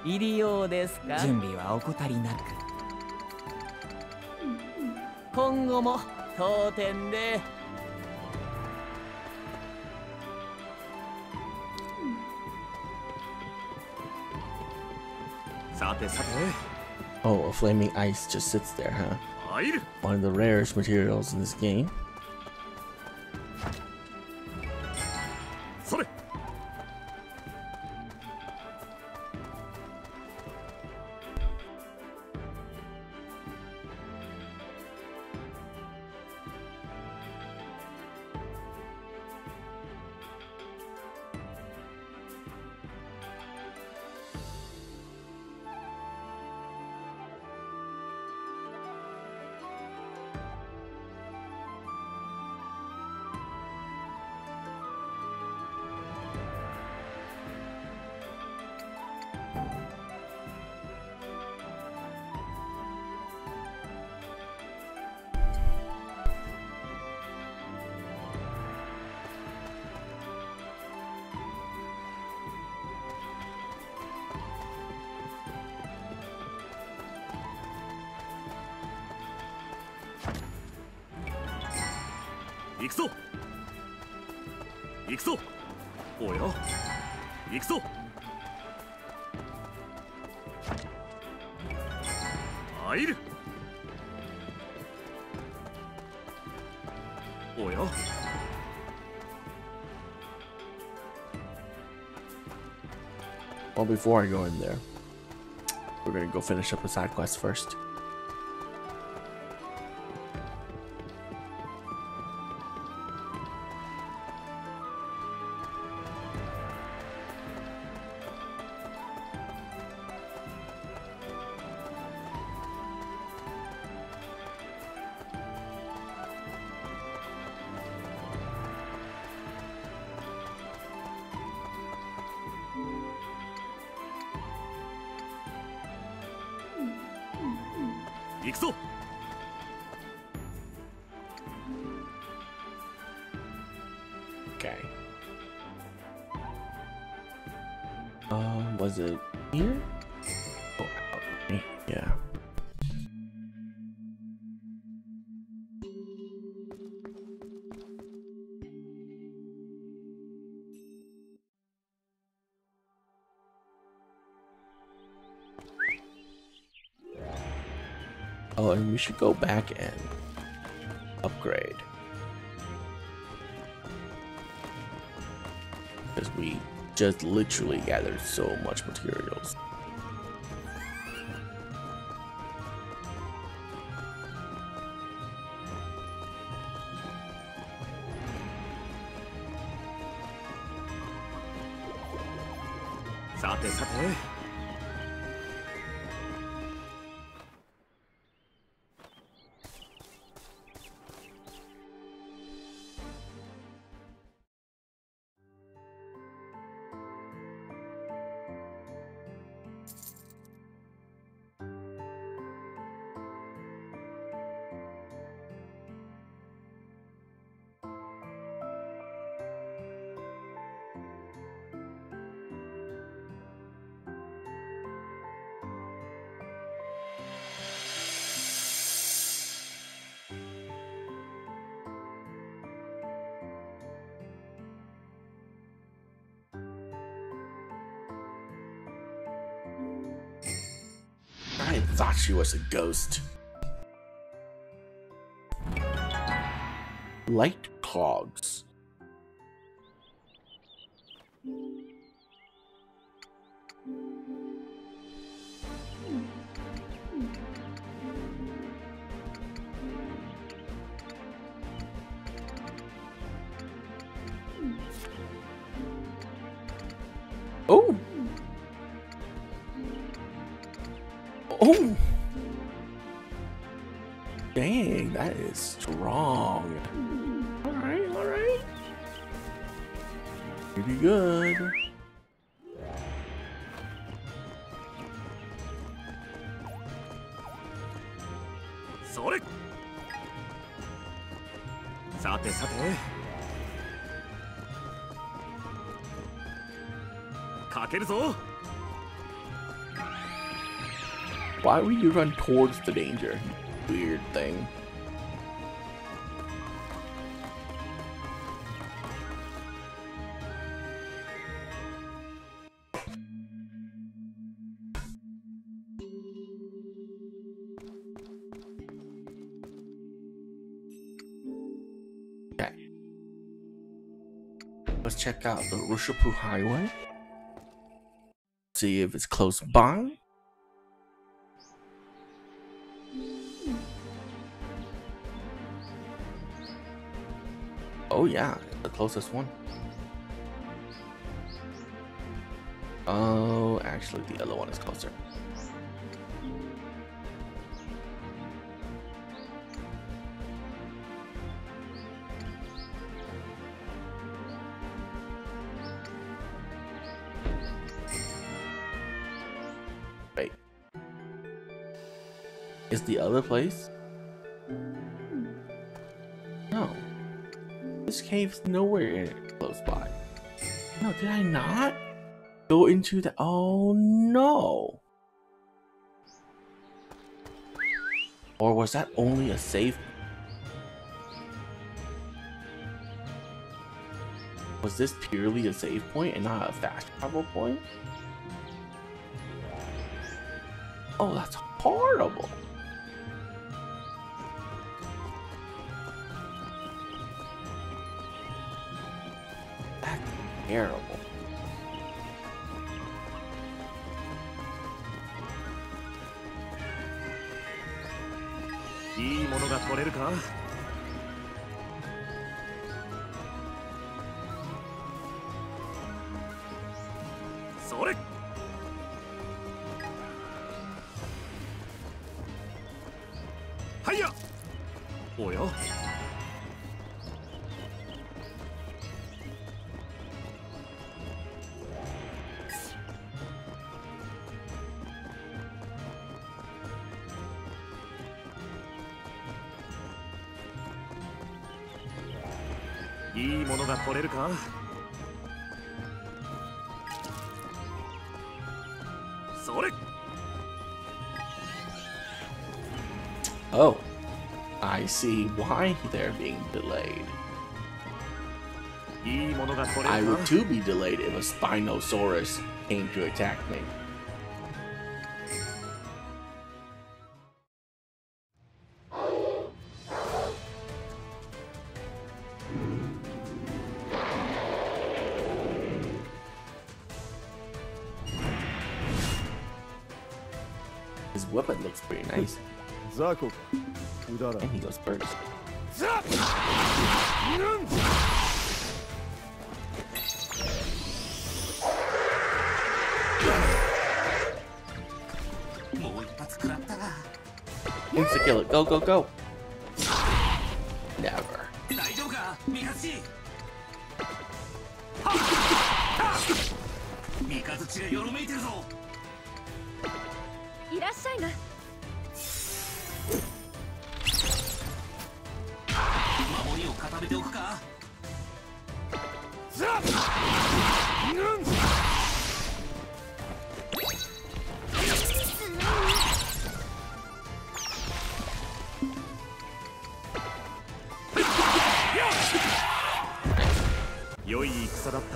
入りようですか。準備は怠りなく。今後も当店で。さてさて。 Oh, a flaming ice just sits there, huh? One of the rarest materials in this game. Well, before I go in there, we're gonna go finish up the side quest first. Okay. Was it here? Oh, yeah. Oh, and we should go back and upgrade. Because we just literally gathered so much materials. Sate, sate. I thought she was a ghost. Light clogs. Oh. Oh! Dang, that is strong. Alright, alright. Pretty good. Sore! Sate, sate. Kakeru zo! Why would you run towards the danger? Weird thing. Okay. Let's check out the Rushipu Highway. See if it's close by. Oh yeah, the closest one. Oh, actually the other one is closer. Wait. Is the other place? No. This cave's nowhere close by. No, did I not go into the... Oh no. Or was that only a save? Was this purely a save point and not a fast travel point? Oh, that's horrible. That's terrible. いいものが取れるか。それ。はいや。おや。いいものが取れるか。それ。 Oh, I see why they're being delayed. いいものが取れ I る would か。 too be delayed if a Spinosaurus came to attack me. His weapon looks pretty nice. 雑魚くだら And he goes first. もう一発食らったが。 Insta kill it. Go, go, go. Never. 大丈夫か、ミカズチ。ミカズチがよろめいてるぞ。 いらっしゃいな。 守りを固めておくか。良い戦だった。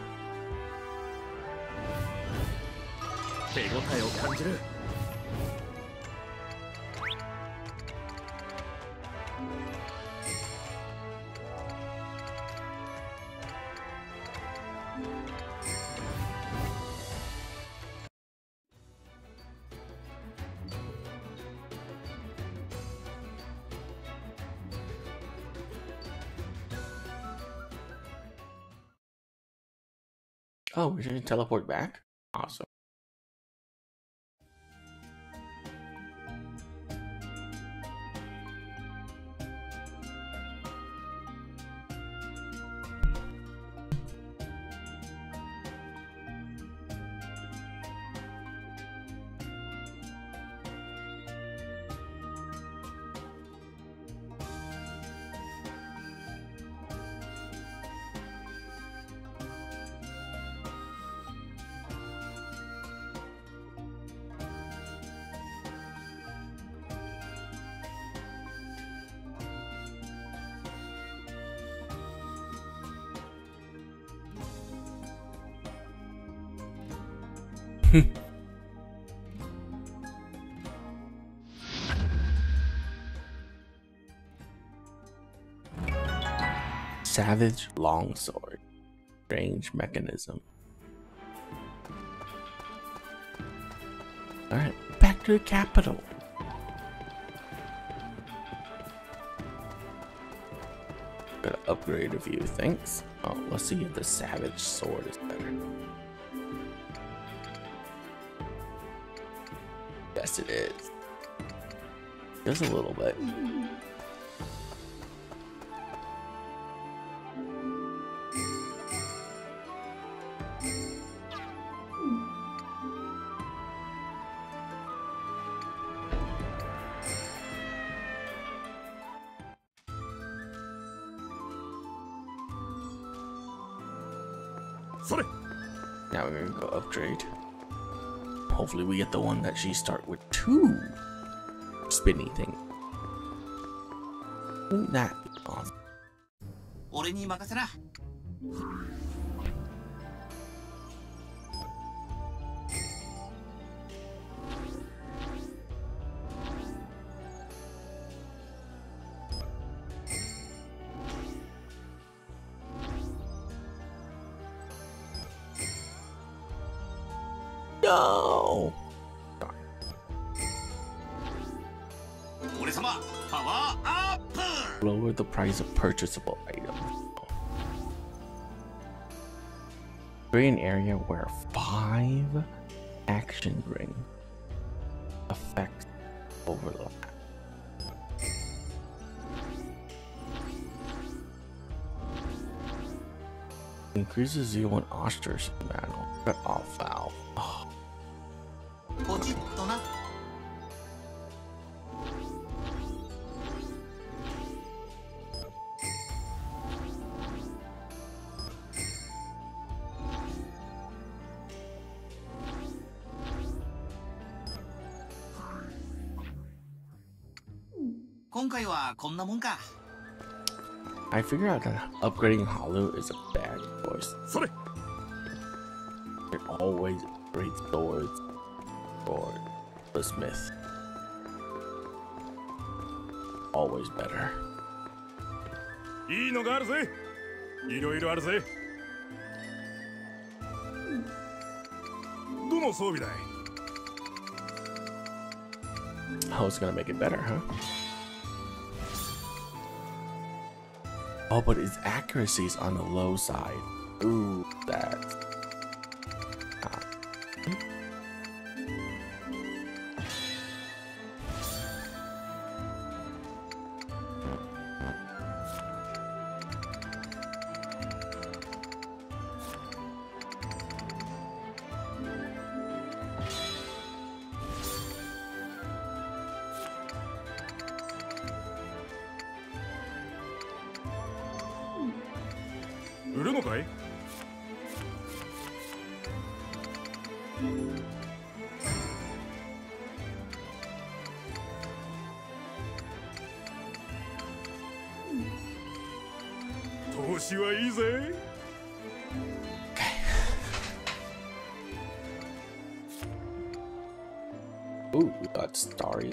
手応えを感じる。 Oh, we're gonna teleport back? Awesome. Savage longsword. Strange mechanism. Alright, back to the capital. Gotta upgrade a few things. Oh, let's see if the savage sword is better. Yes, it is. Just a little bit. Now we're gonna go upgrade. Hopefully we get the one that she start with 2 spinny things. Wouldn't that be awesome? 俺に任せな。 No! 俺様、パワーアップ。 Lower the price of purchasable items. Create an area where 5 action ring effects overlap. Increases Z1 ostrich in battle. Cut off valve. Oh. ポチッとな。今回はこんなもんか。 I figure out that upgrading Halu is a bad choice. It always great swords for the smith. Always better. いいのがあるぜ。いろいろあるぜ。どの装備だい？ Oh, it's gonna make it better, huh? Oh, but its accuracy is on the low side. Ooh, that's... 売るのかい？投資はいいぜ。 Ooh, we got Starry.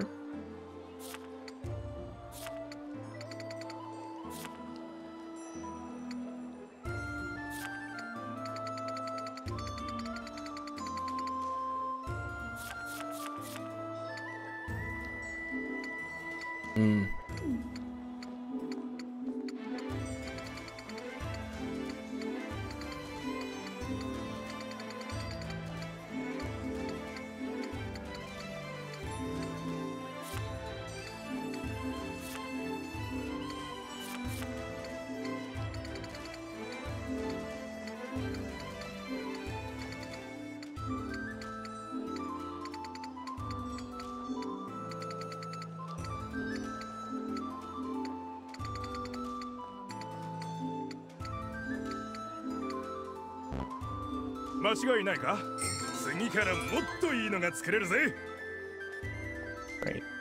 間違いないか？次からもっといいのが作れるぜ。 Right.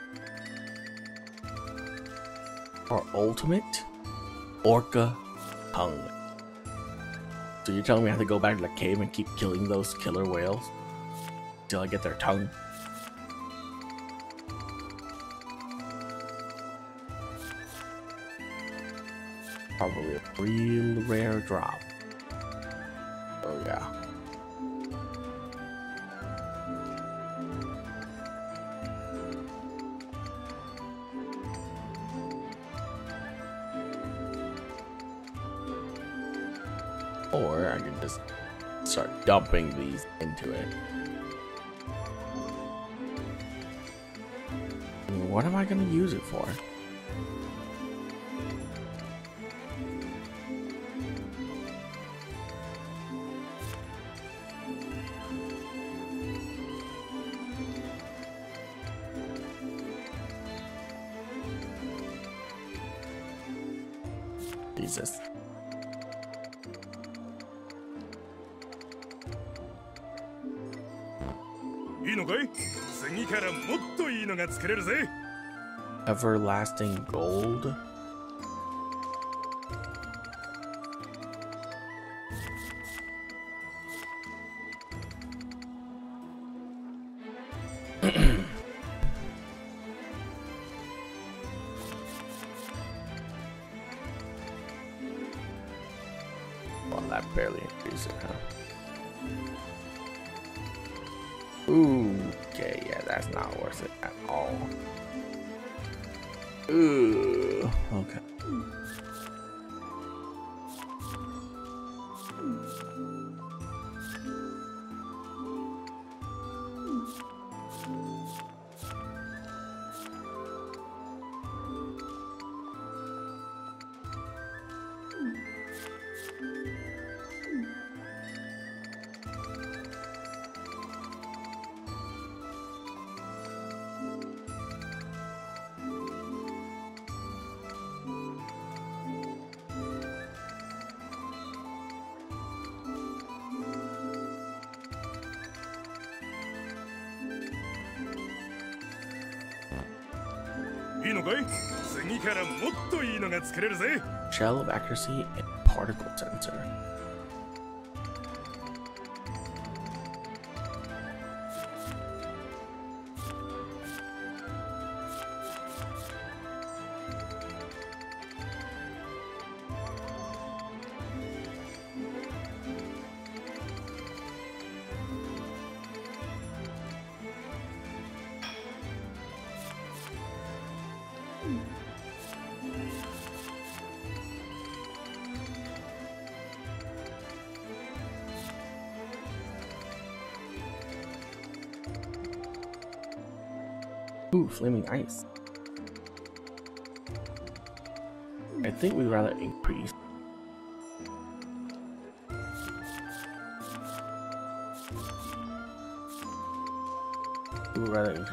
Our ultimate Orca tongue. So you're telling me I have to go back to the cave and keep killing those killer whales? till I get their tongue. Probably a real rare drop. Oh yeah. Or I can just start dumping these into it. I mean, what am I gonna use it for? Jesus. いいのかい？次からもっといいのが作れるぜ。 Everlasting gold. Well, that barely increased it, huh? Ooh, okay, yeah, that's not worth it at all. Ooh, okay. Shell of accuracy and particle sensor. Ooh, flaming ice. I think we'd rather increase. We'd rather increase.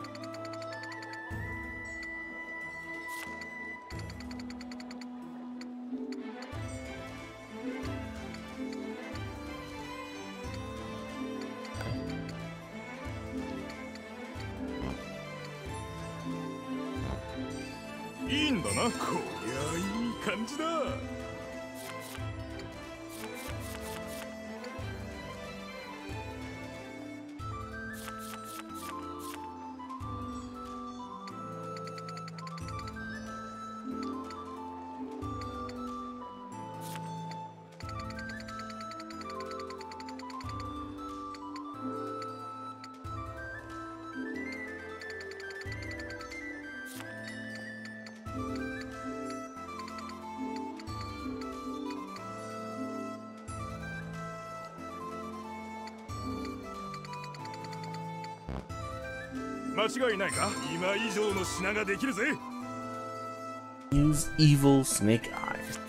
Use evil snake eyes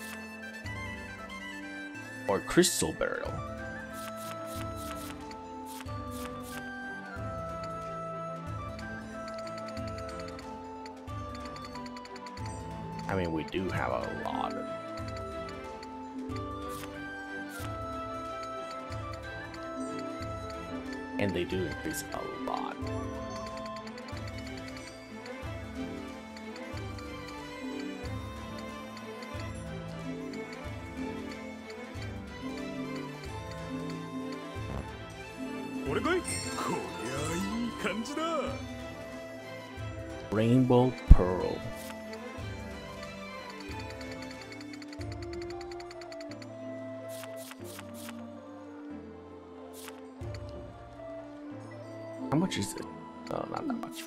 or crystal barrel. I mean, we do have a lot of. And they do increase a lot. ちだ。 Rainbow Pearl. How much is it? Oh, not that much.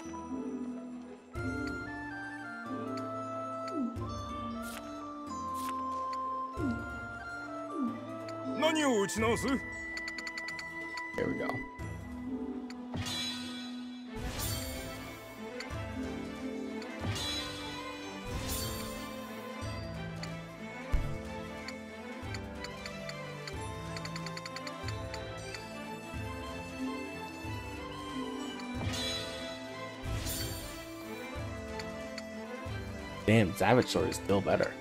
何を打ち直す？ There we go. Damn, Savage Sword is still better.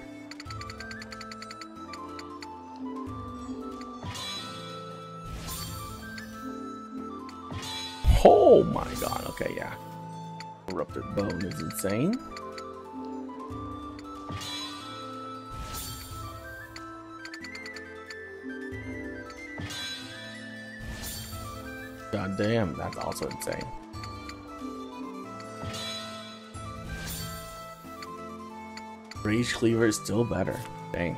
Oh my god, okay, yeah. Corrupted Bone is insane. God damn, that's also insane. Rage Cleaver is still better. Dang.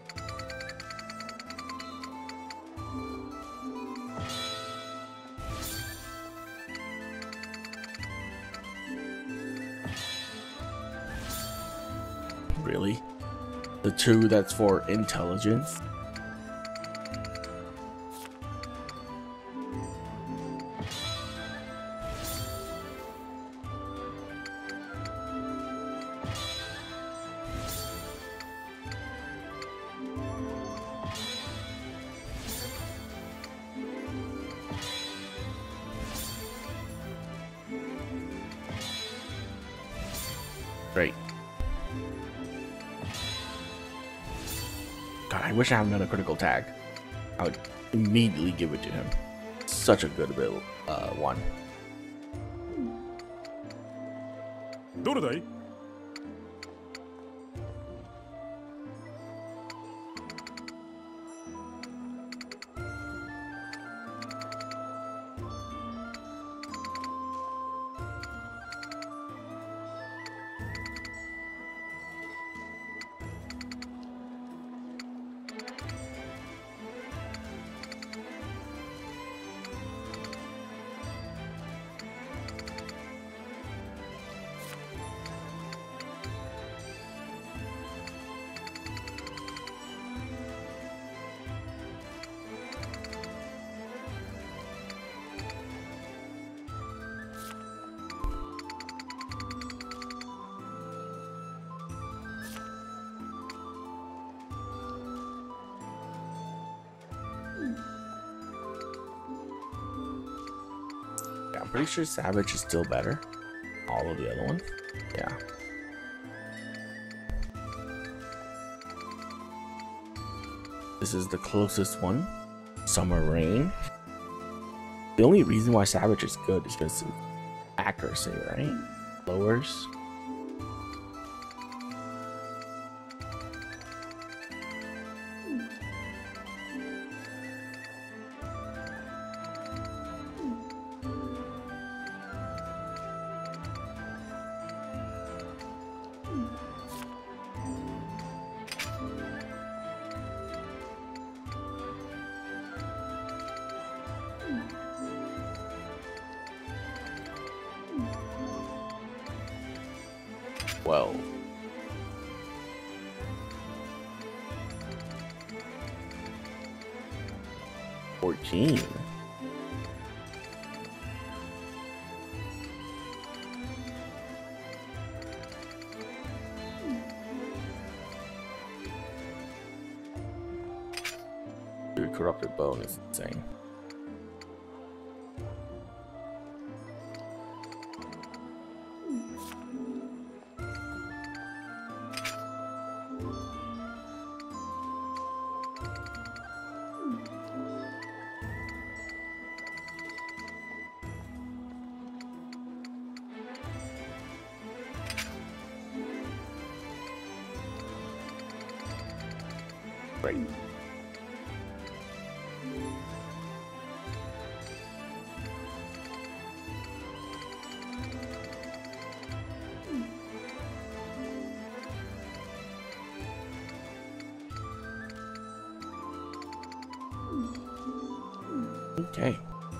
Really? The 2 that's for intelligence? Great. God, I wish I had another critical tag. I would immediately give it to him. Such a good one. どれだい？ Yeah, I'm pretty sure Savage is still better. All of the other ones. Yeah. This is the closest one. Summer Rain. The only reason why Savage is good is because of accuracy, right? Lowers. Well, 14. Dude, Corrupted Bone is insane. Great. Okay.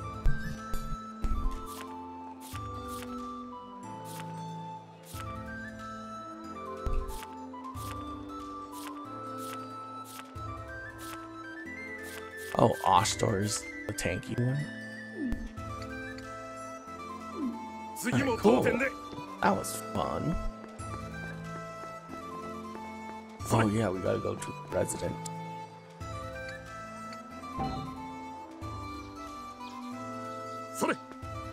Oh, Oshtor is the tanky one. 次も Alright, 当 cool. 店で That was fun. Oh yeah, we gotta go to the resident. それ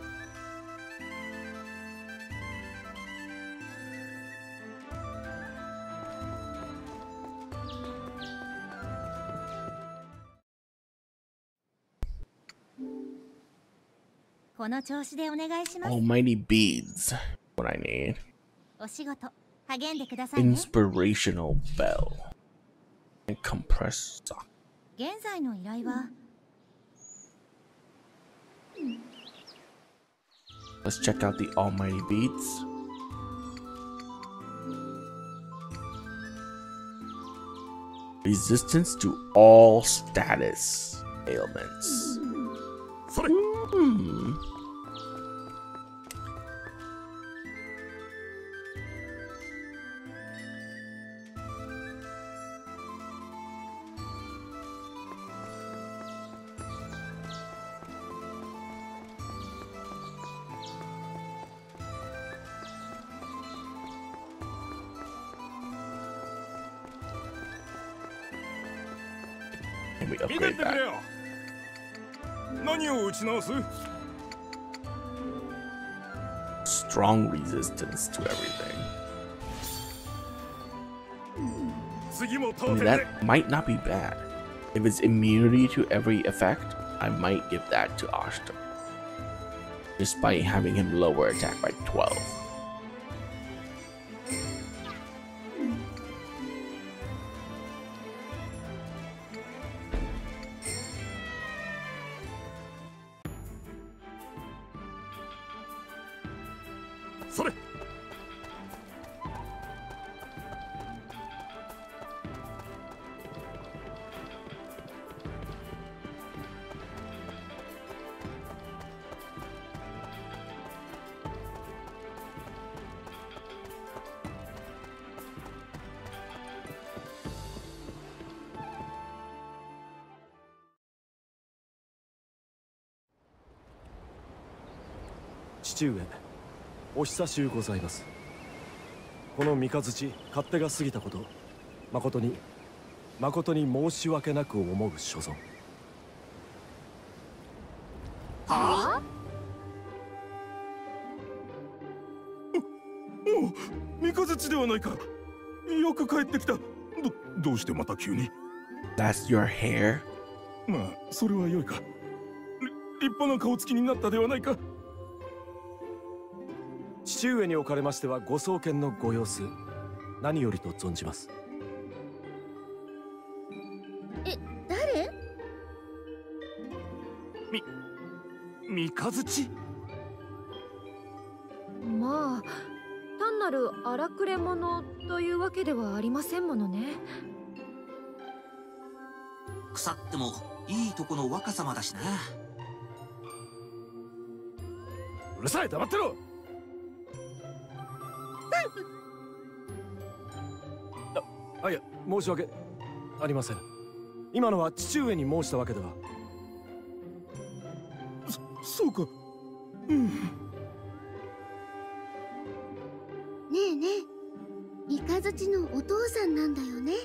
この調子でお願いします。 Almighty beads. What I need. お仕事励んでくださいね。 Inspirational bell. And compressed sock. 現在の依頼は Let's check out the almighty beads. Resistance to all status ailments. それ Hmm. Can we 見てっ upgrade てくれ that? よ何を打ち直す Strong resistance to everything. 次も I 当 mean, 店で that might not be bad. If it's immunity to every effect, I might give that to Ashton. Just by having him lower attack by 12. それ父上、お久しゅうございます。この三日月勝手が過ぎたこと、誠に申し訳なく思う所存。 は三日月ではないかよく帰ってきたどうしてまた急に That's your hair? まあそれは良いか立派な顔つきになったではないか父上におかれましてはご創建のご様子、何よりと存じます。 誰？ 三日月まあ単なる荒くれ者というわけではありませんものね。 腐ってもいいとこの若様だしな。 うるさい黙ってろいや、申し訳ありません。今のは父上に申したわけでは。 そうかうんねえねえ、三日月のお父さんなんだよね。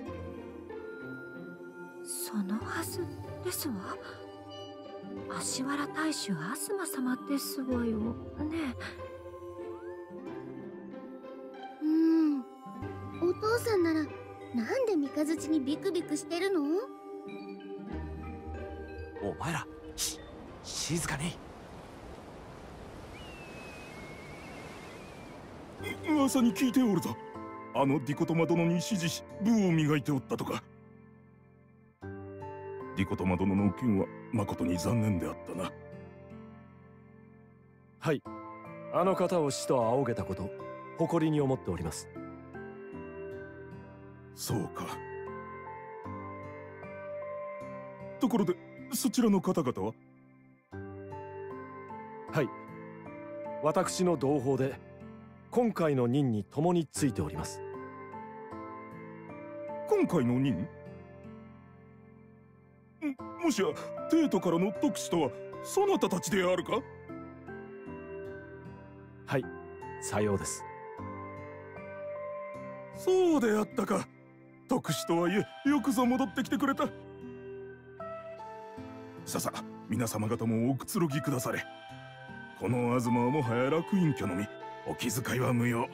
そのはずですわ。足原大衆アスマ様ですわよね。 お父さんならなんで三日月にビクビクしてるの？ お前ら静かに。 噂に聞いておるぞ。あのディコトマ殿に指示し武を磨いておったとか。ディコトマ殿の件は誠に残念であったな。 はい、あの方を死と仰げたこと、誇りに思っております。 そうか。ところでそちらの方々ははい。私の同胞で今回の任に共についております。 今回の任？もしや帝都からの特使とはそなたたちであるか？ はい、さようです。 そうであったか。特使とはいえよくぞ戻ってきてくれた。ささ、皆様方もおくつろぎくだされ。この東はもはや楽隠居のみ、お気遣いは無用。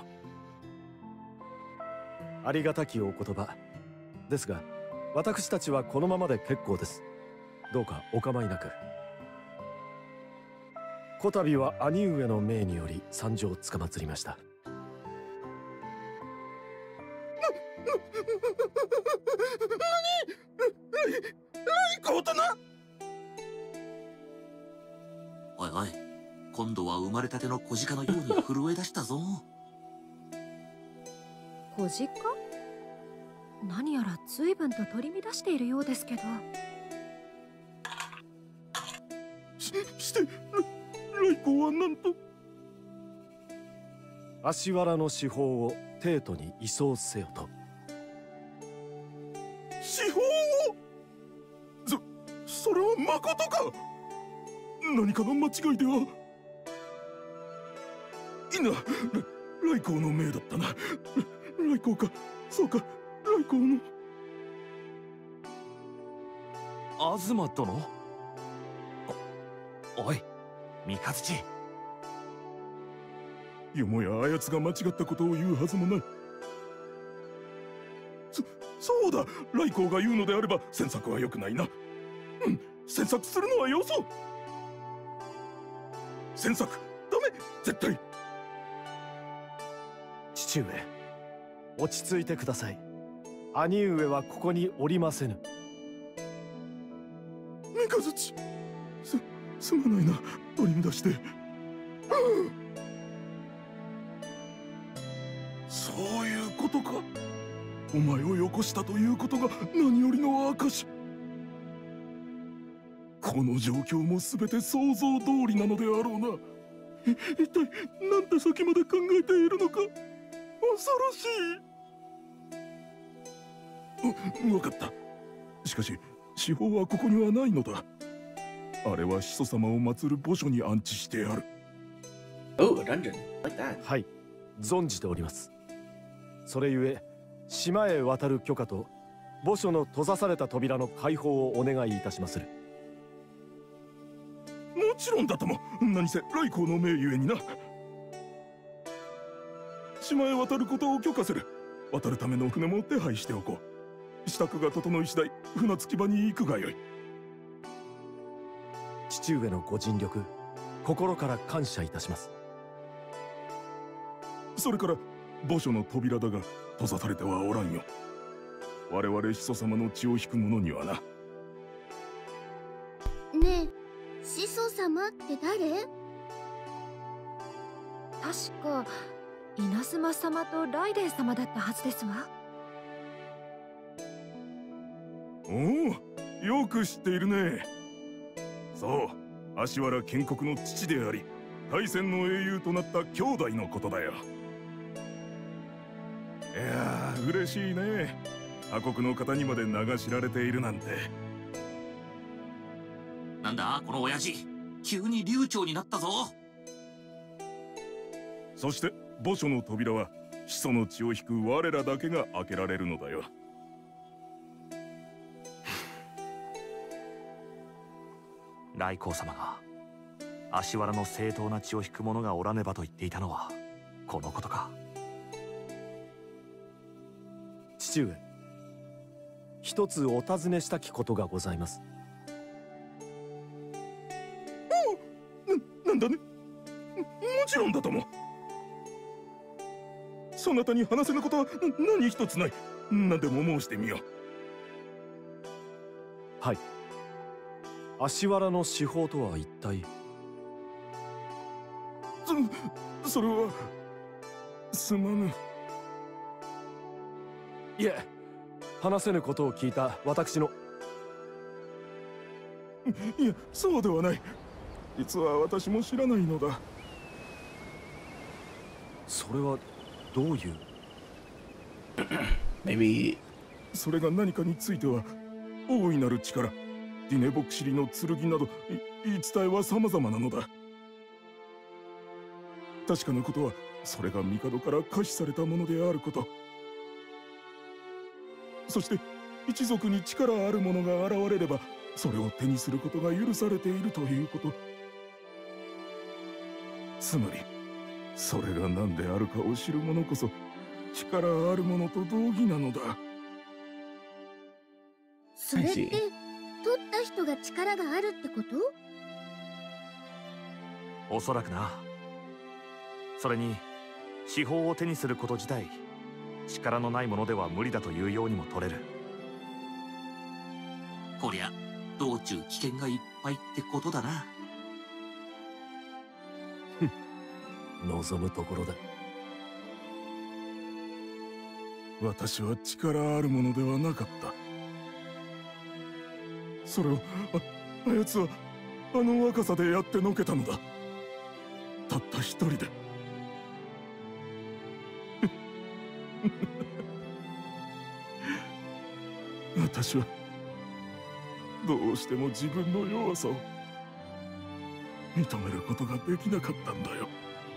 ありがたきお言葉ですが、私たちはこのままで結構です。どうかお構いなく。こたびは兄上の命により参上つかまつりました。 何？とな。 おいおい、今度は生まれたての小鹿のように震え出したぞ。 小鹿？何やら随分と取り乱しているようですけど。 して来光はなんと？ 足原の司法を帝都に移送せよと。 司法を？それはまことか？何かの間違いでは？いな、来光の命だったな。来光か、そうか、来光の。 東殿？おい、三日月。 よもやあやつが間違ったことを言うはずもない。そうだ、来光が言うのであれば詮索は良くないな。うん、詮索するのはよそう。詮索ダメ、絶対。 父上、落ち着いてください。兄上はここにおりませぬ。 三日月、すまないな、取り乱して。そういうことか。お前をよこしたということが何よりの証。この状況も全て想像通りなのであろうな。一体なんて先まで考えているのか。恐ろしい。分かった。しかし司法はここにはないのだ。あれは始祖様を祀る墓所に安置してある。 Oh, a dungeon like that. はい、存じております。それゆえ島へ渡る許可と墓所の閉ざされた扉の開放をお願いいたしまする。 もちろんだとも。何せ来光の命ゆえにな。島へ渡ることを許可する。渡るための船も手配しておこう。支度が整い次第船着き場に行くがよい。 父上のご尽力、心から感謝いたします。 それから墓所の扉だが閉ざされてはおらんよ。我々始祖様の血を引く者にはな。 ねえ、始祖様って誰？ 確か稲妻様とライデン様だったはずですわ。 おお、よく知っているね。そう、足原建国の父であり大戦の英雄となった兄弟のことだよ。いやー、嬉しいね。他国の方にまで名が知られているなんて。 なんだこの親父、急に流暢になったぞ。 そして墓所の扉は始祖の血を引く我らだけが開けられるのだよ。 来光様が足原の正当な血を引く者がおらねばと言っていたのはこのことか。 父上、一つお尋ねしたきことがございます。 なんだね。もちろんだとも。そなたに話せぬことは何一つない。何でも申してみよはい。足原の司法とは一体？ それはすまぬ。 いえ、話せぬことを聞いた私の。 いや、そうではない。 実は私も知らないのだ。 それはどういう？ Maybe それが何かについては大いなる力、ディネボクシリの剣など言い伝えは様々なのだ。確かなことはそれが帝から可視されたものであること、そして一族に力ある者が現れればそれを手にすることが許されているということ。つまりそれが何であるかを知る者こそ力ある者と同義なのだ。 それって取った人が力があるってこと？ おそらくな。それに司法を手にすること自体力のないものでは無理だというようにも取れる。 こりゃ道中危険がいっぱいってことだな。 望むところだ。 私は力あるものではなかった。それをあやつはあの若さでやってのけたのだ。たった一人で。私はどうしても自分の弱さを認めることができなかったんだよ。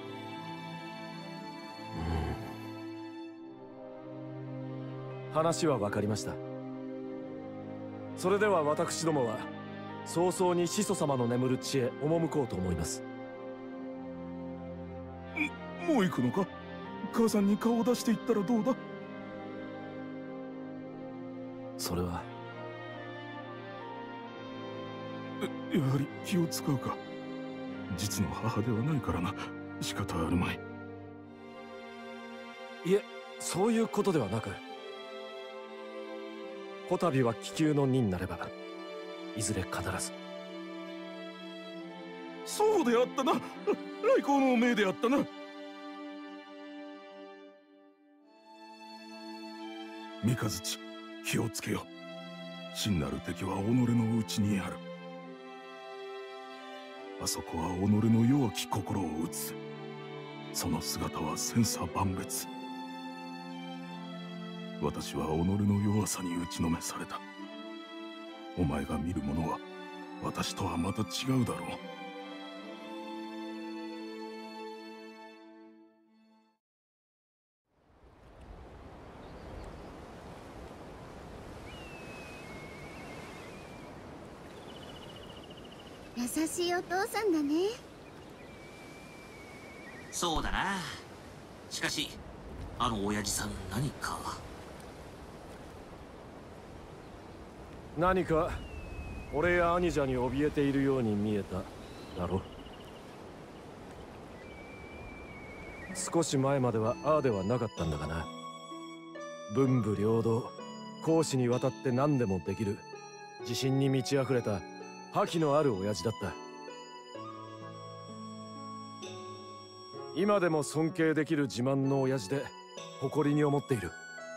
話は分かりました。それでは私どもは早々に始祖様の眠る地へ赴こうと思います。 もう行くのか？母さんに顔を出していったらどうだ？ それはやはり気を使うか。実の母ではないからな。仕方あるまい。 いえ、そういうことではなく、こたびは気球の荷になればいずれ必ず。 そうであったな。来光の命であったな。三日月、気をつけよ。真なる敵は己の内にある。あそこは己の弱き心を打つ。その姿は千差万別。私は己の弱さに打ちのめされた。お前が見るものは私とはまた違うだろう。 優しいお父さんだね。 そうだな。しかしあの親父さん何か俺や兄者に怯えているように見えただろ。少し前まではああではなかったんだがな。文武両道、公私にわたって何でもできる、自信に満ち溢れた覇気のある親父だった。今でも尊敬できる自慢の親父で誇りに思っている。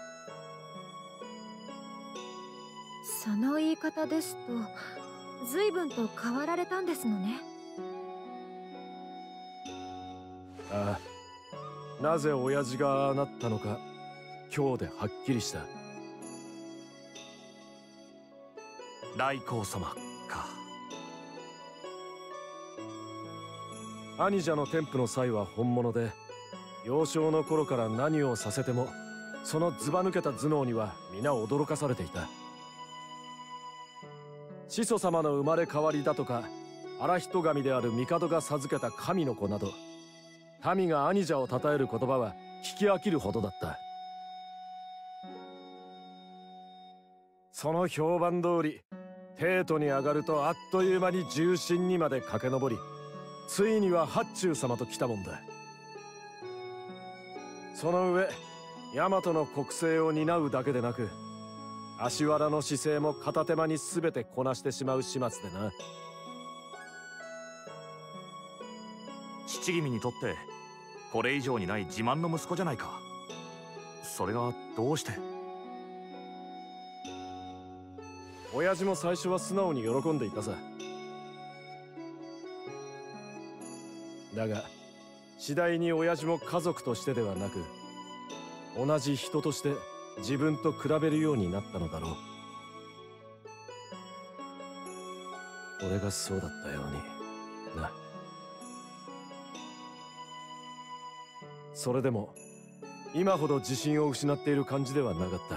その言い方ですと随分と変わられたんですのね。 ああ、なぜ親父がああなったのか今日ではっきりした。 来光様か。 兄者の天賦の際は本物で、幼少の頃から何をさせてもそのずば抜けた頭脳には皆驚かされていた。始祖様の生まれ変わりだとか、荒人神である帝が授けた神の子など、民が兄者を称える言葉は聞き飽きるほどだった。その評判通り帝都に上がるとあっという間に重臣にまで駆け上り、ついには八中様と来たもんだ。その上大和の国政を担うだけでなく、足原の姿勢も片手間に全てこなしてしまう始末でな。 父君にとってこれ以上にない自慢の息子じゃないか。それがどうして？ 親父も最初は素直に喜んでいたさ。 だが次第に親父も家族としてではなく同じ人として自分と比べるようになったのだろう。俺がそうだったようにな。それでも今ほど自信を失っている感じではなかった。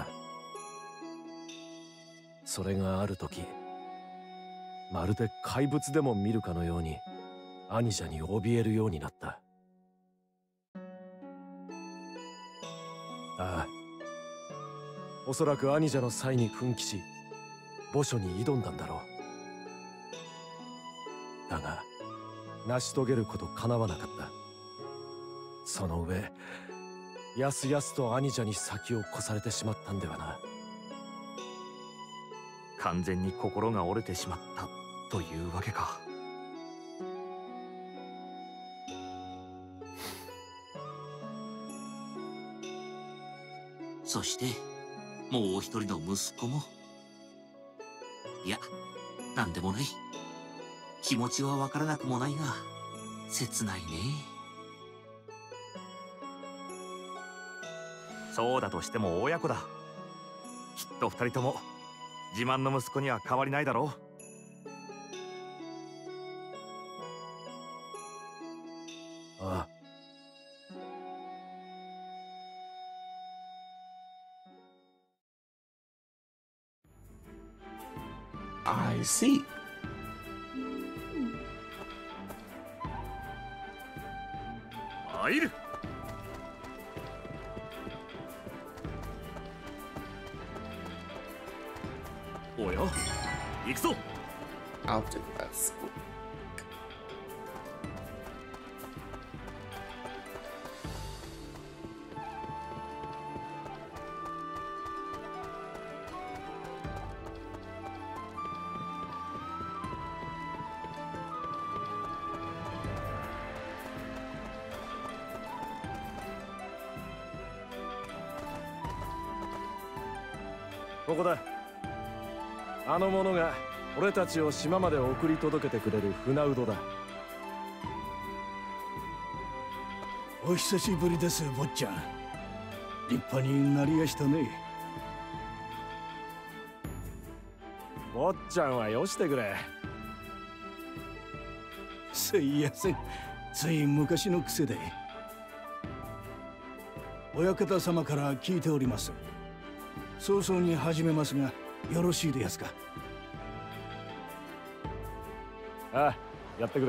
それがある時、まるで怪物でも見るかのようにアニジャに怯えるようになった。ああ、おそらくアニジャの際に奮起し墓所に挑んだんだろう。だが成し遂げることかなわなかった。その上やすやすとアニジャに先を越されてしまったんではな。 完全に心が折れてしまったというわけか。 そしてもうお一人の息子も。いや、なんでもない。気持ちはわからなくもないが切ないね。 そうだとしても親子だ。きっと二人とも自慢の息子には変わりないだろう。ああ。 I see. 参る。おや、行くぞ。 I'll do that. ここだ。あの者が俺たちを島まで送り届けてくれる船うどだ。 お久しぶりです、坊ちゃん。立派になりやしたね。 坊ちゃんはよしてくれ。 すいやせん、つい昔の癖で。親方様から聞いております。早々に始めますがよろしいですか。 ああ、やってくれ。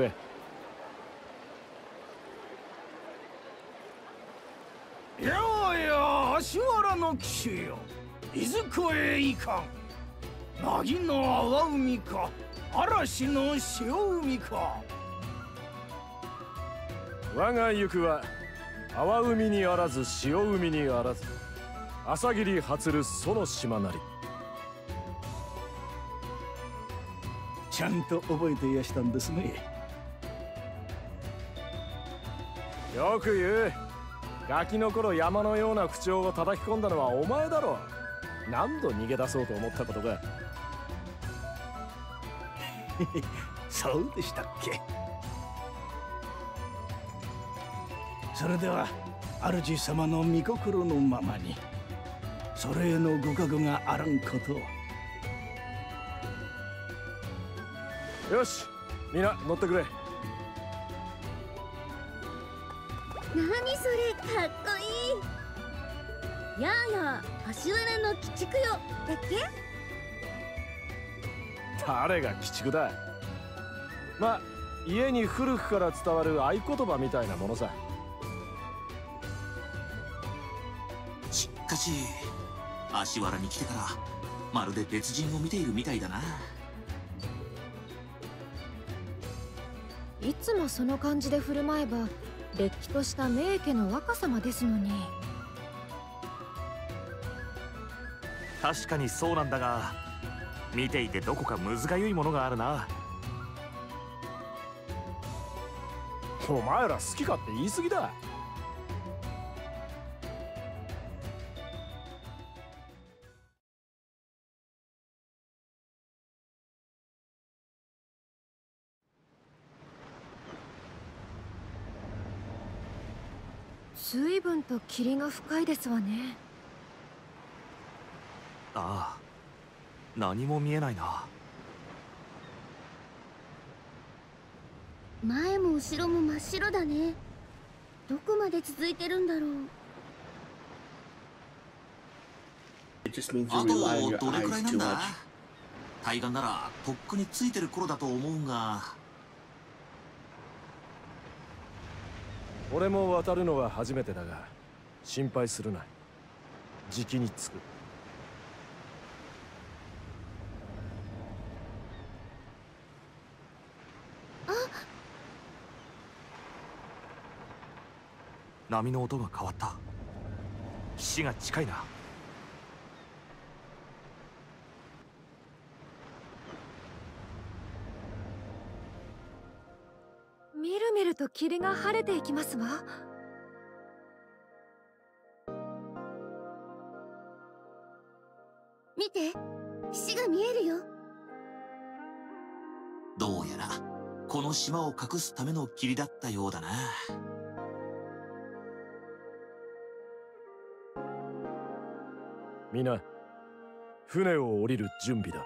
いやいや、足原の騎士よ、いずこへ行かん。凪の淡海か嵐の潮海か。 我が行くは淡海にあらず潮海にあらず、朝霧発るその島なり。 ちゃんと覚えていやしたんですね。 よく言う。ガキの頃山のような口調を叩き込んだのはお前だろ。何度逃げ出そうと思ったことか。 そうでしたっけ。それでは主様の御心のままに、それへのご加護があらんことを。 よし、みんな乗ってくれ。 何それ、かっこいい。やあやあ、足原の鬼畜よだっけ。 誰が鬼畜だ。まあ家に古くから伝わる合言葉みたいなものさ。 しかし足原に来てからまるで別人を見ているみたいだな。 いつもその感じで振る舞えばれっきとした名家の若様ですのに。 確かにそうなんだが、見ていてどこかむずがゆいものがあるな。 お前ら好き勝手言い過ぎだ。 随分と霧が深いですわね。 ああ、何も見えないな。 前も後ろも真っ白だね。どこまで続いてるんだろう。 It just means あ you rely on と your どれくらい eyes なん too だ？ much. 対岸ならとっくについてる頃だと思うが。 俺も渡るのは初めてだが心配するな。じきに着く。 波の音が変わった。岸が近いな。 みるみると霧が晴れていきますわ。 見て、岸が見えるよ。 どうやらこの島を隠すための霧だったようだな。 皆、船を降りる準備だ。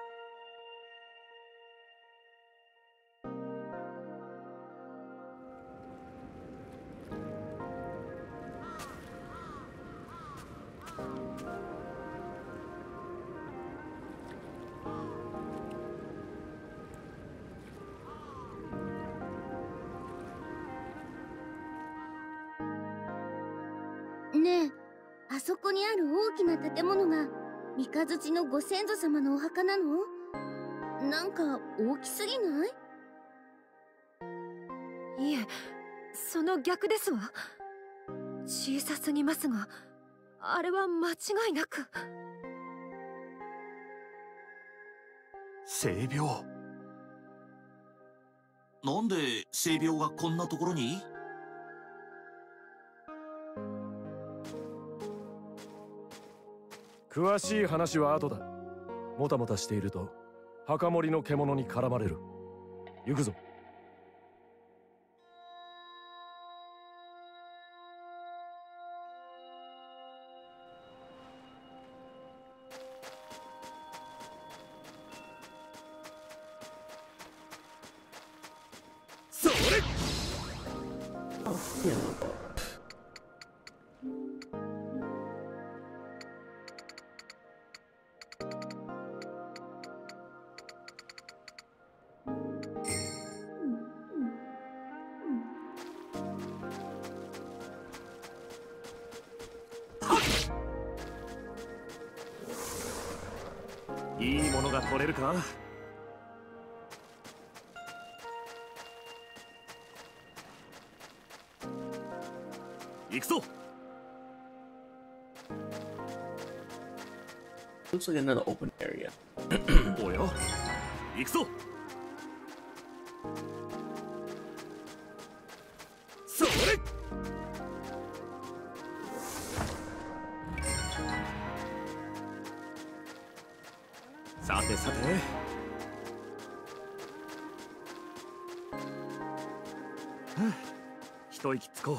ねえ、あそこにある大きな建物が三日月のご先祖様のお墓なの？なんか大きすぎない？ いえ、その逆ですわ。小さすぎますが、あれは間違いなく。 性病。 なんで性病がこんなところに？ 詳しい話は後だ。もたもたしていると墓守の獣に絡まれる。行くぞ。 それ。いいものが取れるか。行くぞ。 Looks like another open area. およ、行くぞ。それ。さてさて。一息つこう。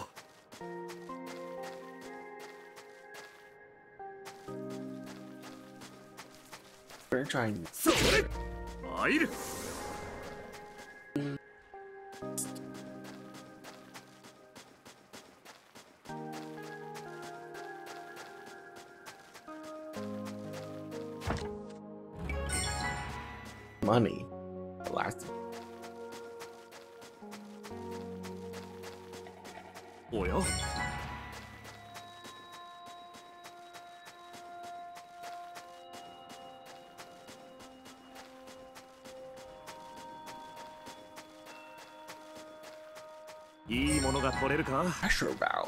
We're trying. それ。参る。 Money. Last. およ。いいものが取れるか。 Pressure valve.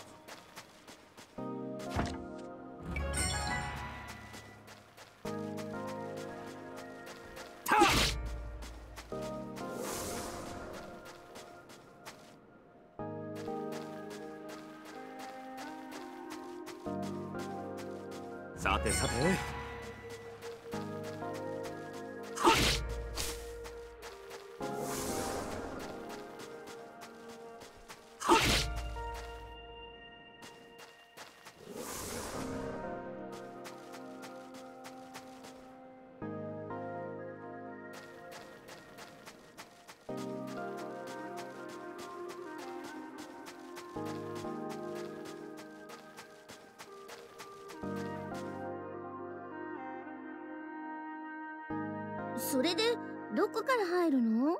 さてさて。 それでどこから入るの？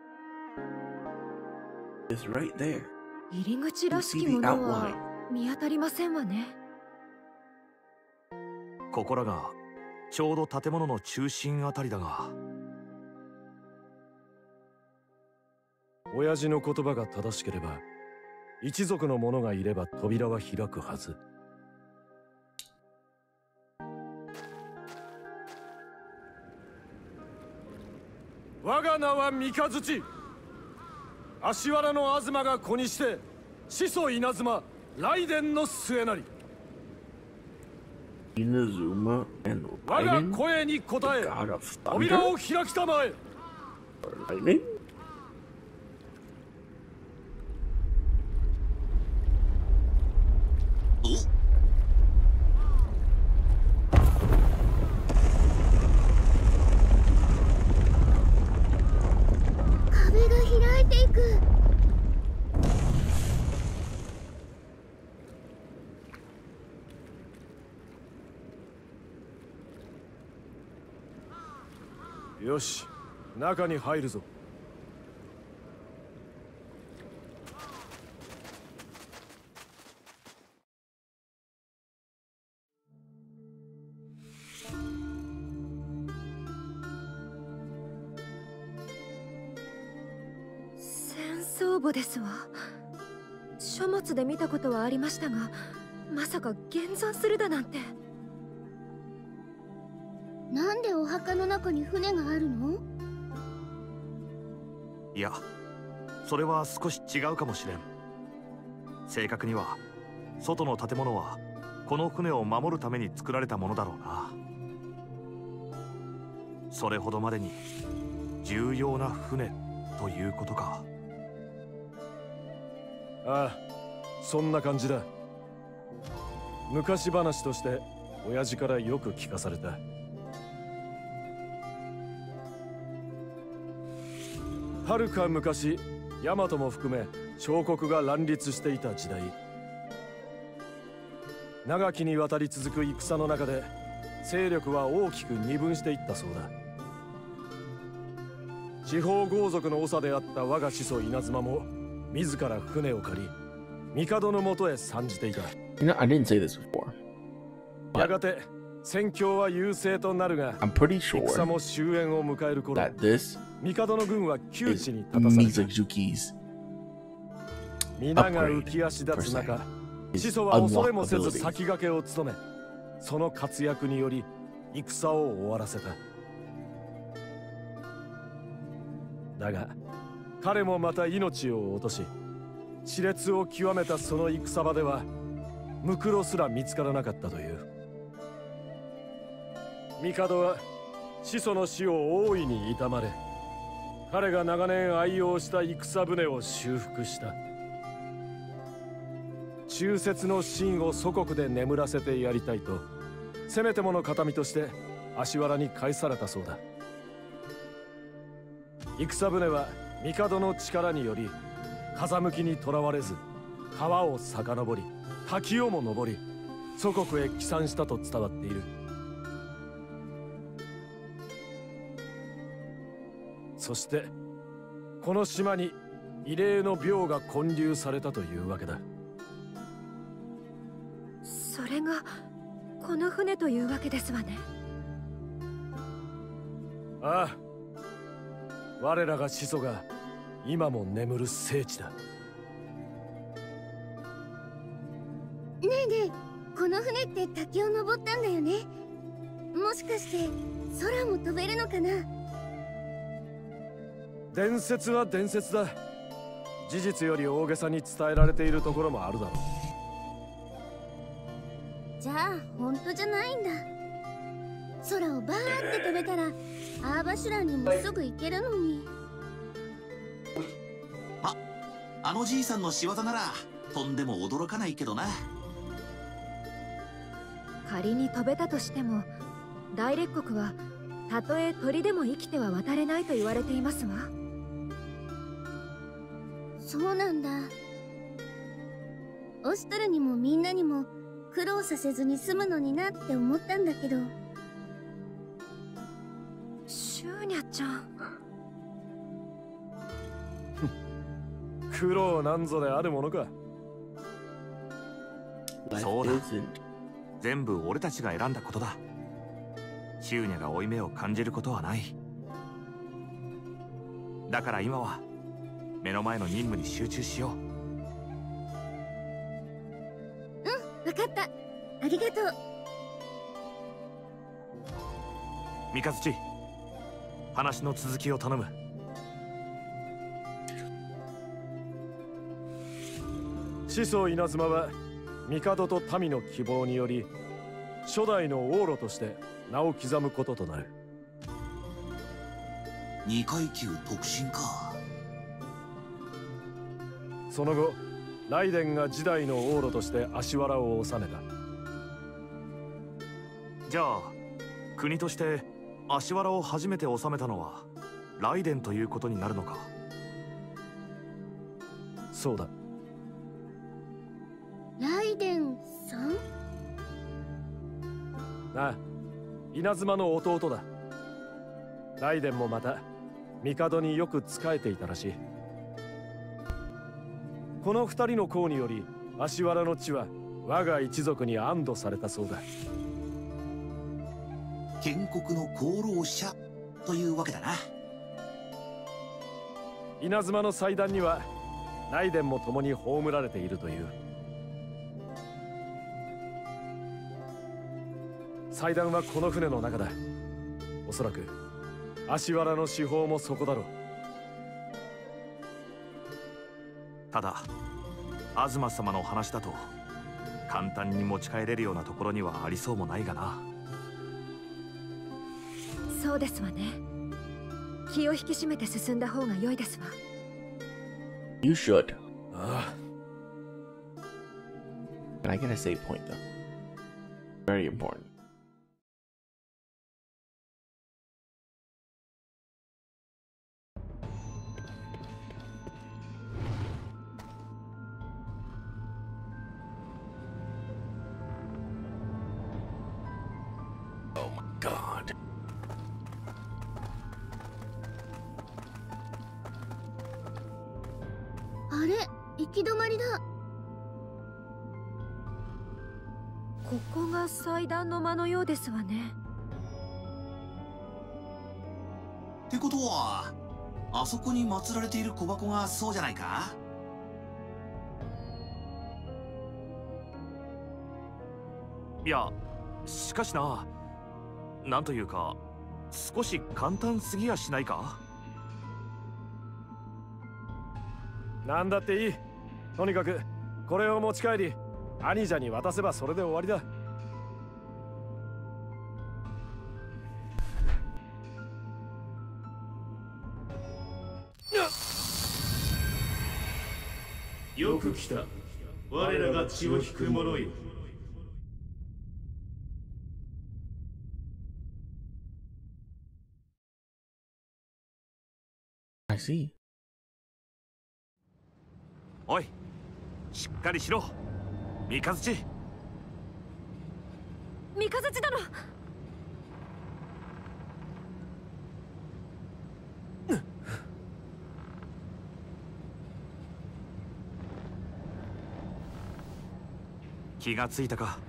It's right there. 入り口らしきものは見当たりませんわね。 ここらがちょうど建物の中心あたりだが。 親父の言葉が正しければ、一族の者がいれば扉は開くはず。我が名は三日月。足原の東が子にして始祖稲妻雷電の末なり。 Inazuma and 我が Raiden, 声に応え God of 扉 Thunder を開きたまえ。 or Lightning? 壁が開いていく。 よし、中に入るぞ。 戦争簿ですわ。書物で見たことはありましたが、まさか現存するだなんて。 なんでお墓の中に船があるの？ いや、それは少し違うかもしれん。正確には外の建物はこの船を守るために作られたものだろうな。それほどまでに重要な船ということか。 ああ、そんな感じだ。昔話として親父からよく聞かされた。はるか昔、大和も含め小国が乱立していた時代、長きにわたり続く戦の中で勢力は大きく二分していったそうだ。地方豪族の長であった我が始祖稲妻も自ら船を借り帝のもとへ参じていた。 You know, I didn't say this before. やがて戦況は優勢となるが、 I'm pretty sure 戦も終焉を迎える頃、 that this 帝の軍は窮 is 地に立たされた。 Mizuki's 皆が浮き足立つ中、始祖は恐れもせず先駆けを務め、その活躍により戦を終わらせた。だが彼もまた命を落とし、熾烈を極めたその戦場ではムクロすら見つからなかったという。帝は始祖の死を大いに悼まれ、彼が長年愛用した戦船を修復した。忠節の心を祖国で眠らせてやりたいと、せめてもの形見として足原に返されたそうだ。戦船は帝の力により風向きにとらわれず、川を遡り滝をも登り祖国へ帰参したと伝わっている。そしてこの島に異例の廟が建立されたというわけだ。 それがこの船というわけですわね。 ああ、我らが始祖が今も眠る聖地だ。 ねえねえ、この船って滝を登ったんだよね。もしかして空も飛べるのかな？ 伝説は伝説だ。事実より大げさに伝えられているところもあるだろう。 じゃあ本当じゃないんだ。空をバーって飛べたらアーバシュランにもすぐ行けるのに。 あのじいさんの仕業ならとんでも驚かないけどな。 仮に飛べたとしても、大列国はたとえ鳥でも生きては渡れないと言われていますわ。 そうなんだ。オシトルにもみんなにも苦労させずに済むのになって思ったんだけど。 シューニャちゃん。 苦労なんぞであるものか。 そうだ。全部俺たちが選んだことだ。シューニャが負い目を感じることはない。だから今は目の前の任務に集中しよう。 わかった。ありがとう。 三日月、話の続きを頼む。 始祖稲妻は帝と民の希望により初代の王路として名を刻むこととなる。 2階級特進か。 その後ライデンが次代の王路として足原を治めた。 じゃあ国として足原を初めて治めたのはライデンということになるのか。 そうだ。 ライデンさん？ なあ、稲妻の弟だ。ライデンもまた帝によく仕えていたらしい。この二人の功により足原の地は我が一族に安堵されたそうだ。 建国の功労者というわけだな。 稲妻の祭壇にはライデンも共に葬られているという。祭壇はこの船の中だ。おそらく足原の司法もそこだろう。 ただ東様の話だと簡単に持ち帰れるようなところにはありそうもないがな。 そうですわね。気を引き締めて進んだ方が良いですわ。 You should. ああ。 Can I get a save point though? Very important. Oh my god. あれ、行き止まりだ。 ここが祭壇の間のようですわね。 ってことはあそこに祀られている小箱がそうじゃないか。 いや、しかしな、なんというか少し簡単すぎやしないか。 なんだっていい。とにかくこれを持ち帰り兄者に渡せばそれで終わりだ。 よく来た。我らが血を引く者よ。 I see. おい、しっかりしろ、三日月。 三日月殿。 気がついたか。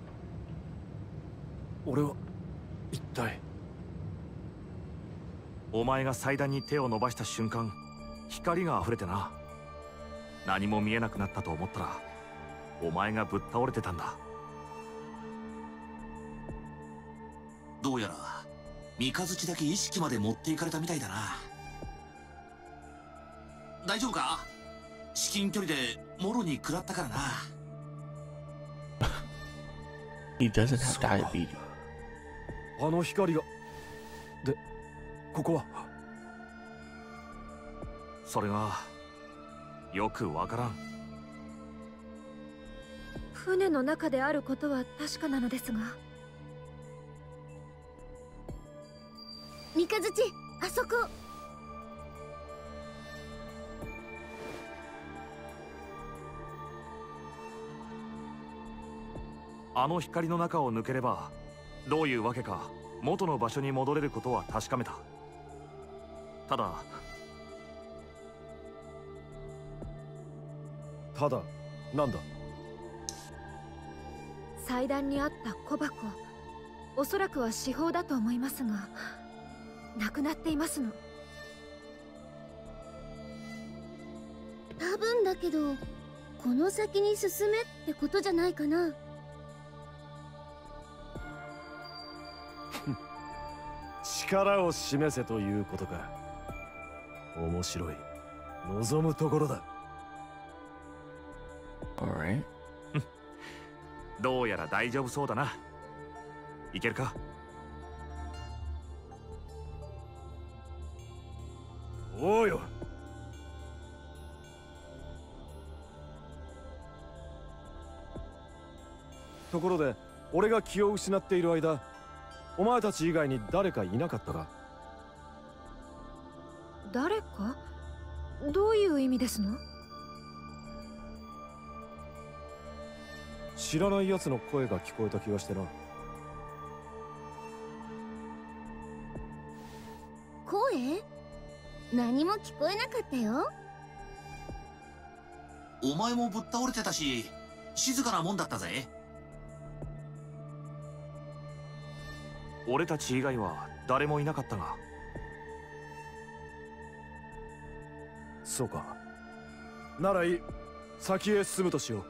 俺は一体。 お前が祭壇に手を伸ばした瞬間、光が溢れてな。何も見えなくなったと思ったらお前がぶっ倒れてたんだ。 どうやら三日月だけ意識まで持っていかれたみたいだな。大丈夫か？至近距離でもろに食らったからな。 He doesn't have diabetes. あの光が。で、ここは。 それがよくわからん。 船の中であることは確かなのですが。 三日月、あそこ。 あの光の中を抜ければどういうわけか元の場所に戻れることは確かめた。 ただなんだ。 祭壇にあった小箱、おそらくは至宝だと思いますが、なくなっていますの。 多分だけど、この先に進めってことじゃないかな。 力を示せということか。面白い。望むところだ。 Alright. どうやら大丈夫そうだな。いけるか？ おうよ。ところで、俺が気を失っている間、お前たち以外に誰かいなかったか？ 誰か？どういう意味ですの？ 知らない奴の声が聞こえた気がしてな。 声？何も聞こえなかったよ。 お前もぶっ倒れてたし、静かなもんだったぜ。 俺たち以外は誰もいなかったが。 そうか。ならいい。先へ進むとしよう。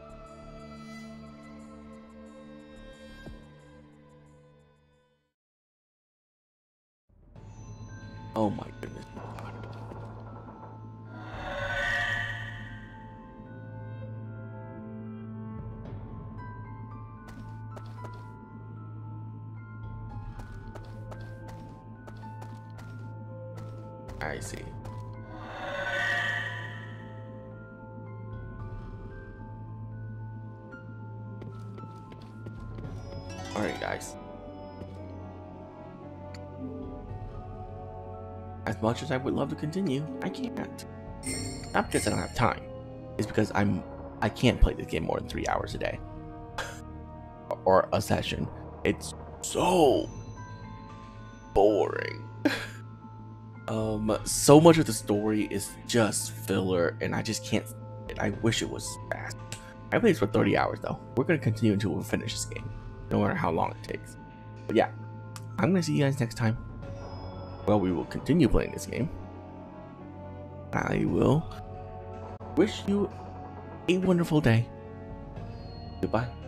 Oh my goodness. I see. Alright, guys. As much as I would love to continue, I can't. Not because I don't have time. It's because I can't play this game more than 3 hours a day. Or a session. It's so boring. So much of the story is just filler, and I just can't. I wish it was fast. I played this for 30 hours though. We're gonna continue until we finish this game, no matter how long it takes. But yeah, I'm gonna see you guys next time. Well, we will continue playing this game. I will wish you a wonderful day. Goodbye.